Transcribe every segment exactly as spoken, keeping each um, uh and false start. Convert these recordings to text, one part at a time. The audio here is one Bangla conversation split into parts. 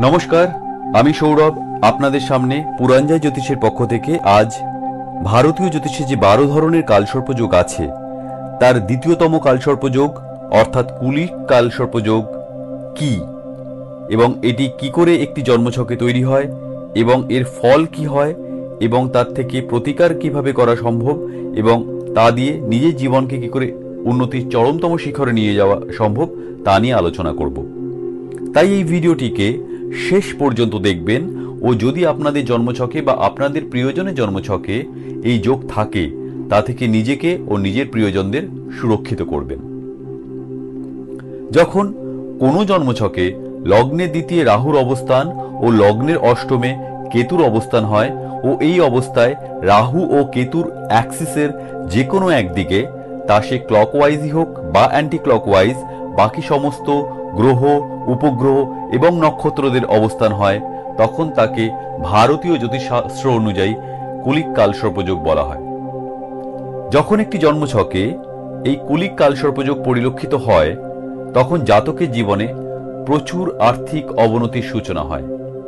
নমস্কার, আমি সৌরভ আপনাদের সামনে পুরাঞ্জয় জ্যোতিষের পক্ষ থেকে আজ ভারতীয় জ্যোতিষে যে বারো ধরনের কালসর্পযোগ আছে তার দ্বিতীয়তম কালসর্পযোগ অর্থাৎ কুলিক কালসর্পযোগ কি এবং এটি কি করে একটি জন্মছকে তৈরি হয় এবং এর ফল কি হয় এবং তার থেকে প্রতিকার কিভাবে করা সম্ভব এবং তা দিয়ে নিজের জীবনকে কি করে উন্নতির চরমতম শিখরে নিয়ে যাওয়া সম্ভব তা নিয়ে আলোচনা করব। তাই এই ভিডিওটিকে শেষ পর্যন্ত দেখবেন ও যদি আপনাদের জন্মছকে বা আপনাদের প্রিয়জনের জন্মছকে এই যোগ থাকে তা থেকে নিজেকে ও নিজের প্রিয়জনদের সুরক্ষিত করবেন। যখন কোনো জন্মছকে লগ্নের দ্বিতীয় রাহুর অবস্থান ও লগ্নের অষ্টমে কেতুর অবস্থান হয় ও এই অবস্থায় রাহু ও কেতুর অ্যাক্সিসের যে কোনো একদিকে, তা সে ক্লকওয়াইজই হোক বা অ্যান্টি ক্লকওয়াইজ, বাকি সমস্ত গ্রহ, উপগ্রহ এবং নক্ষত্রদের অবস্থান হয়, তখন তাকে ভারতীয় জ্যোতিষশাস্ত্র অনুযায়ী কুলিক কালসর্পযোগ বলা হয়। যখন একটি জন্মছকে এই কুলিক কালসর্পযোগ পরিলক্ষিত হয় তখন জাতকের জীবনে প্রচুর আর্থিক অবনতির সূচনা হয়।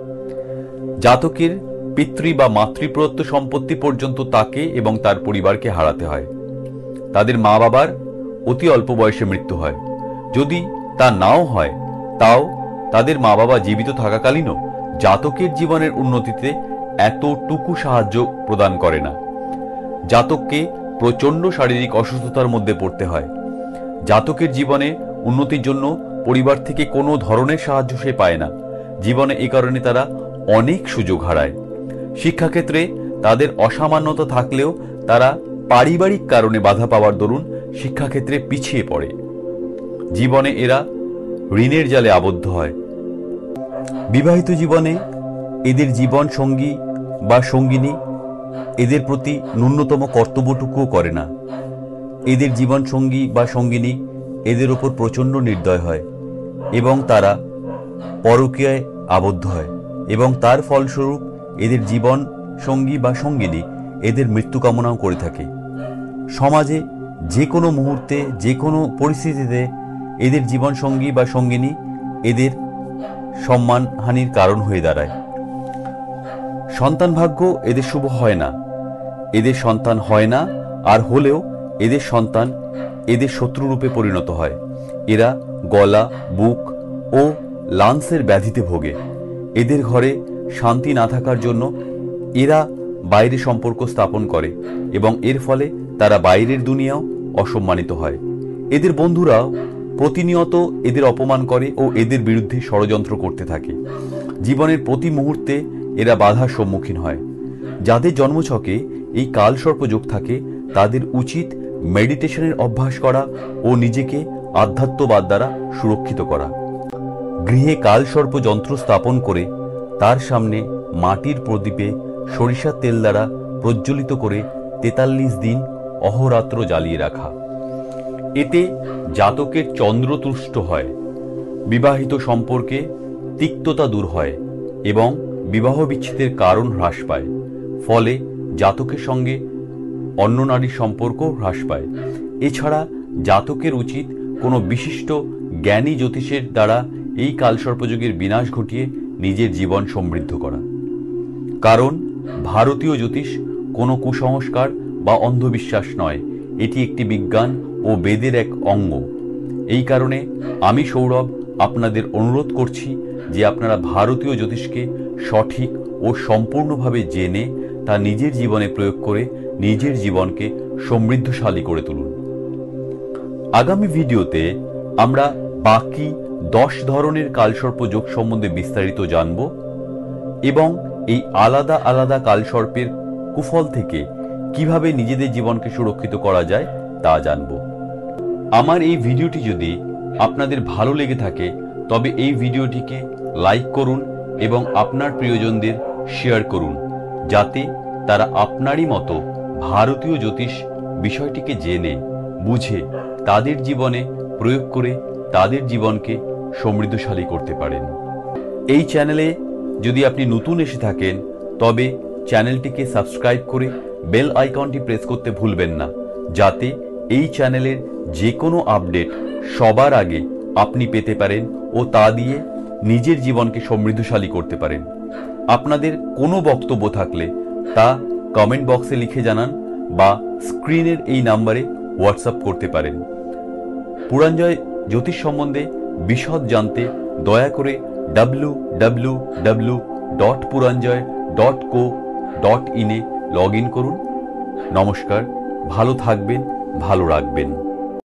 জাতকের পিতৃ বা মাতৃপ্রদত্ত সম্পত্তি পর্যন্ত তাকে এবং তার পরিবারকে হারাতে হয়। তাদের মা বাবার অতি অল্প বয়সে মৃত্যু হয়। যদি তা নাও হয় তাও তাদের মা বাবা জীবিত থাকাকালীনও জাতকের জীবনের উন্নতিতে এতটুকু সাহায্য প্রদান করে না। জাতককে প্রচণ্ড শারীরিক অসুস্থতার মধ্যে পড়তে হয়। জাতকের জীবনে উন্নতির জন্য পরিবার থেকে কোনো ধরনের সাহায্য সে পায় না। জীবনে এই কারণে তারা অনেক সুযোগ হারায়। শিক্ষাক্ষেত্রে তাদের অসামান্যতা থাকলেও তারা পারিবারিক কারণে বাধা পাওয়ার দরুন শিক্ষাক্ষেত্রে পিছিয়ে পড়ে। জীবনে এরা ঋণের জালে আবদ্ধ হয়। বিবাহিত জীবনে এদের জীবন সঙ্গী বা সঙ্গিনী এদের প্রতি ন্যূনতম কর্তব্যটুকুও করে না। এদের জীবন সঙ্গী বা সঙ্গিনী এদের ওপর প্রচণ্ড নির্দয় হয় এবং তারা পরকীয়ায় আবদ্ধ হয় এবং তার ফলস্বরূপ এদের জীবন সঙ্গী বা সঙ্গিনী এদের মৃত্যু কামনাও করে থাকে। সমাজে যে কোনো মুহূর্তে যে কোনো পরিস্থিতিতে এদের জীবনসঙ্গী বা সঙ্গিনী এদের সম্মানহানির কারণ হয়ে দাঁড়ায়। সন্তান ভাগ্য এদের শুভ হয় না। এদের সন্তান হয় না, আর হলেও এদের সন্তান এদের শত্রুরূপে পরিণত হয়। এরা গলা, বুক ও লাংসের ব্যাধিতে ভোগে। এদের ঘরে শান্তি না থাকার জন্য এরা বাইরে সম্পর্ক স্থাপন করে এবং এর ফলে তারা বাইরের দুনিয়াও অসম্মানিত হয়। এদের বন্ধুরাও প্রতিনিয়ত এদের অপমান করে ও এদের বিরুদ্ধে ষড়যন্ত্র করতে থাকে। জীবনের প্রতি মুহূর্তে এরা বাধার সম্মুখীন হয়। যাদের জন্মছকে এই কালসর্পযোগ থাকে তাদের উচিত মেডিটেশনের অভ্যাস করা ও নিজেকে আধ্যাত্মবাদ দ্বারা সুরক্ষিত করা। গৃহে কালসর্প যন্ত্র স্থাপন করে তার সামনে মাটির প্রদীপে সরিষার তেল দ্বারা প্রজ্বলিত করে তেতাল্লিশ দিন অহরাত্র জ্বালিয়ে রাখা। এতে জাতকের চন্দ্র তুষ্ট হয়, বিবাহিত সম্পর্কে তিক্ততা দূর হয় এবং বিবাহ বিচ্ছেদের কারণ হ্রাস পায়। ফলে জাতকের সঙ্গে অন্য নারীর সম্পর্ক হ্রাস পায়। এছাড়া জাতকের উচিত কোনো বিশিষ্ট জ্ঞানী জ্যোতিষের দ্বারা এই কালসর্পযোগের বিনাশ ঘটিয়ে নিজের জীবন সমৃদ্ধ করা। কারণ ভারতীয় জ্যোতিষ কোনো কুসংস্কার বা অন্ধবিশ্বাস নয়, এটি একটি বিজ্ঞান ও বেদের এক অঙ্গ। এই কারণে আমি সৌরভ আপনাদের অনুরোধ করছি যে আপনারা ভারতীয় জ্যোতিষকে সঠিক ও সম্পূর্ণভাবে জেনে তা নিজের জীবনে প্রয়োগ করে নিজের জীবনকে সমৃদ্ধশালী করে তুলুন। আগামী ভিডিওতে আমরা বাকি দশ ধরনের কালসর্পযোগ সম্বন্ধে বিস্তারিত জানব এবং এই আলাদা আলাদা কালসর্পের কুফল থেকে কিভাবে নিজেদের জীবনকে সুরক্ষিত করা যায় তা জানব। আমার এই ভিডিওটি যদি আপনাদের ভালো লেগে থাকে তবে এই ভিডিওটিকে লাইক করুন এবং আপনার প্রিয়জনদের শেয়ার করুন, যাতে তারা আপনারই মতো ভারতীয় জ্যোতিষ বিষয়টিকে জেনে বুঝে তাদের জীবনে প্রয়োগ করে তাদের জীবনকে সমৃদ্ধশালী করতে পারেন। এই চ্যানেলে যদি আপনি নতুন এসে থাকেন তবে চ্যানেলটিকে সাবস্ক্রাইব করে বেল আইকনটি প্রেস করতে ভুলবেন না, যাতে এই চ্যানেলের যে কোনো আপডেট সবার আগে আপনি পেতে পারেন ও তা দিয়ে নিজের জীবনকে সমৃদ্ধশালী করতে পারেন। আপনাদের কোনো বক্তব্য থাকলে তা কমেন্ট বক্সে লিখে জানান বা স্ক্রিনের এই নাম্বারে হোয়াটসঅ্যাপ করতে পারেন। পুরাঞ্জয় জ্যোতিষ সম্বন্ধে বিশদ জানতে দয়া করে W W W dot Puranjoy dot co ডট ইনে লগ ইন করুন। নমস্কার, ভালো থাকবেন, ভালো রাখবেন।